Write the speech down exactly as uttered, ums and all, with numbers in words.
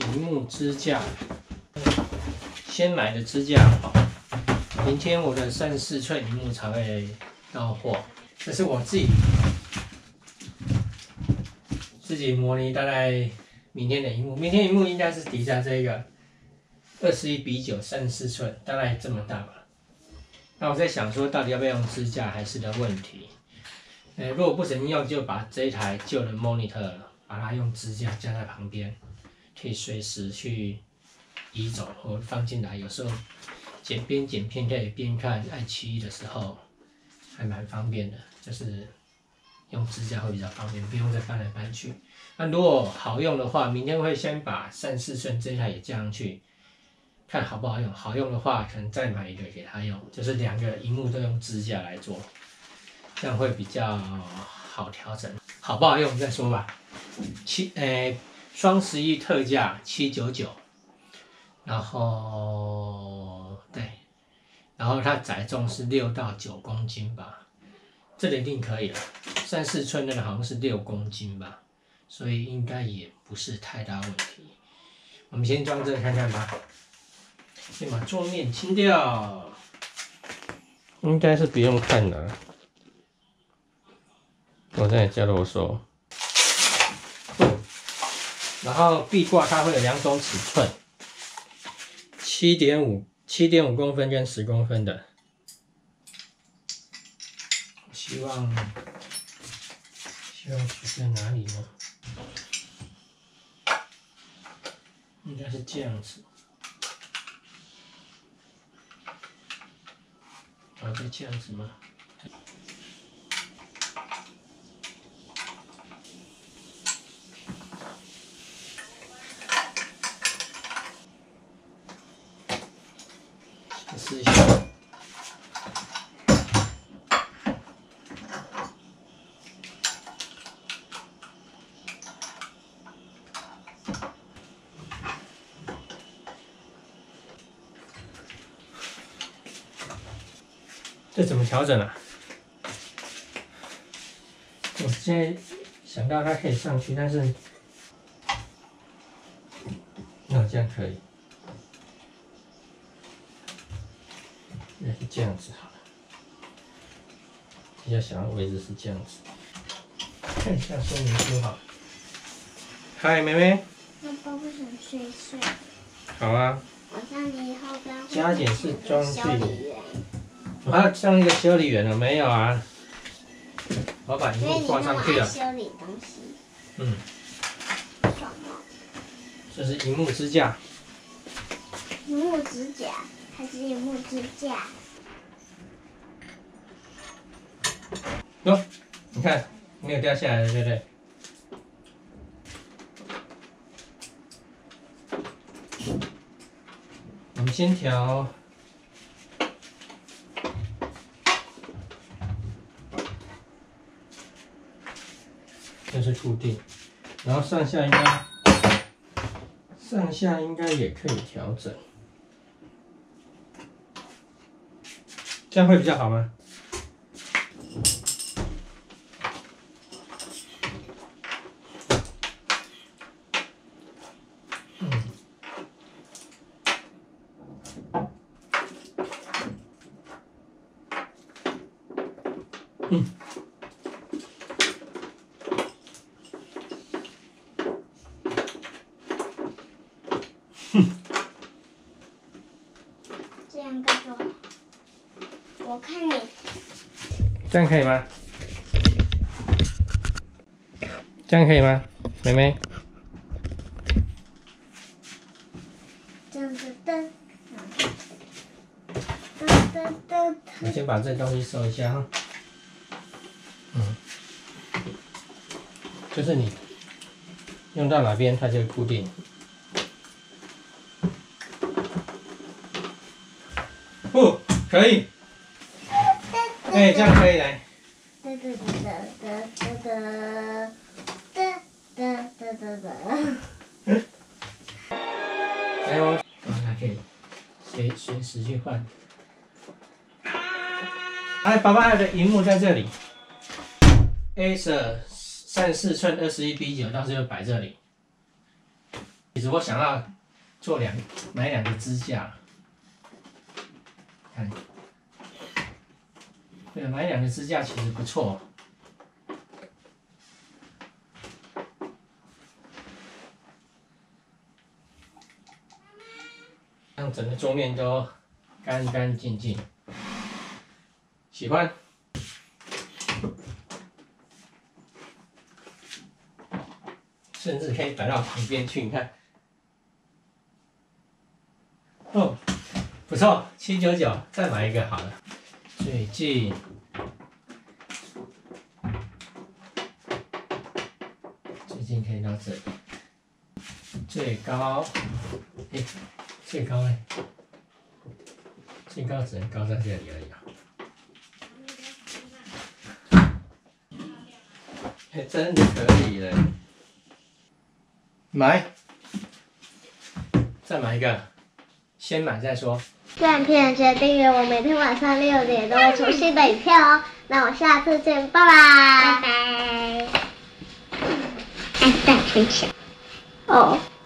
荧幕支架，先买的支架哦。明天我的三十四寸荧幕才会到货，这是我自己自己模拟，大概明天的荧幕，明天荧幕应该是底下这个二十一比九三十四寸，大概这么大吧。那我在想说，到底要不要用支架还是的问题。呃，如果不想用，就把这一台旧的 monitor 把它用支架架在旁边，可以随时去移走或放进来。有时候剪边剪片可以边看爱奇艺的时候，还蛮方便的。就是用支架会比较方便，不用再搬来搬去。那如果好用的话，明天会先把三十四寸这一台也加上去，看好不好用。好用的话，可能再买一个给他用，就是两个萤幕都用支架来做。这样会比较好调整，好不好用再说吧。七诶，双十一特价七九九，然后对，然后它载重是六到九公斤吧，这里一定可以了。三十四寸的好像是六公斤吧，所以应该也不是太大问题。我们先装这个看看吧，先把桌面清掉，应该是不用看了。我在加啰嗦。然后壁挂它会有两种尺寸，七点五、七点五公分跟十公分的。希望希望取在哪里呢？应该是这样子。啊，就这样子吗？试一下，这怎么调整啊？我现在想到它可以上去，但是那这样可以。应该是这样子好了，比较想要位置是这样子。看一下说明书好。嗨，妹妹。 爸爸不想睡睡。 好啊。 晚上你以后跟加减是装修理员。 我要上一个修理员了没有啊？我把荧幕挂上去了。 修理东西。 嗯。 爽哦。这是荧幕支架。 荧幕支架。还是荧幕支架。 哟，你看没有掉下来的，对不对？我们先调，这是固定，然后上下应该，上下应该也可以调整。这样会比较好吗？嗯。嗯。哼。 这样该多好。我看你。 这样可以吗？这样可以吗，妹妹？ 噔噔噔，噔噔噔。 我先把这东西收一下哈。嗯，就是你用到哪边，它就固定。不，可以。哎，这样可以来。 哒哒哒哒哒哒哒哒哒哒哒。 来哦，还可以随随时去换。哎，宝宝还有个荧幕在这里 ，Acer 三十四寸二十一比九，到时候摆这里。 其实我想要做两买两个支架，看，对，买两个支架其实不错。让整个桌面都干干净净，喜欢。甚至可以摆到旁边去，你看。哦，不错，七九九，再买一个好了。最近，最近可以到这里，最高，哎，最高呢？最高只能高在这里而已啊。哎，真的可以了。买，再买一个，先买再说。 赞片记得订阅我，每天晚上六点都会出新的影片哦。那我下次见，拜拜。拜拜。按赞分享。哦。